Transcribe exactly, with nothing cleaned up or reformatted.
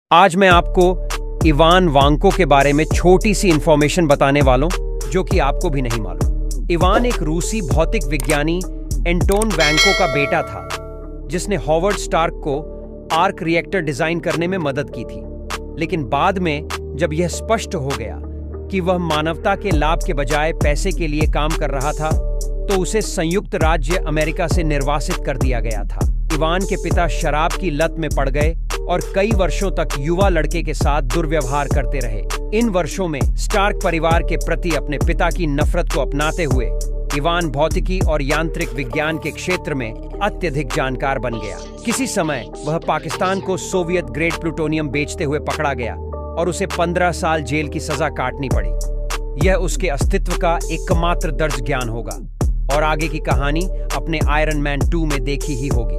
आज मैं आपको इवान वांको के बारे में छोटी सी इंफॉर्मेशन बताने वाला हूं जो कि आपको भी नहीं मालूम। इवान एक रूसी भौतिक विज्ञानी एंटोन वांको का बेटा था जिसने हॉवर्ड स्टार्क को आर्क रिएक्टर डिजाइन करने में मदद की थी। लेकिन बाद में जब यह स्पष्ट हो गया कि वह मानवता के लाभ के बजाय पैसे के लिए काम कर रहा था तो उसे संयुक्त राज्य अमेरिका से निर्वासित कर दिया गया था। इवान के पिता शराब की लत में पड़ गए और कई वर्षों तक युवा लड़के के साथ दुर्व्यवहार करते रहे। इन वर्षों में स्टार्क परिवार के प्रति अपने पिता की नफरत को अपनाते हुए इवान भौतिकी और यांत्रिक विज्ञान के क्षेत्र में अत्यधिक जानकार बन गया। किसी समय वह पाकिस्तान को सोवियत ग्रेड प्लूटोनियम बेचते हुए पकड़ा गया और उसे पंद्रह साल जेल की सजा काटनी पड़ी। यह उसके अस्तित्व का एकमात्र दर्ज ज्ञान होगा और आगे की कहानी अपने आयरन मैन टू में देखी ही होगी।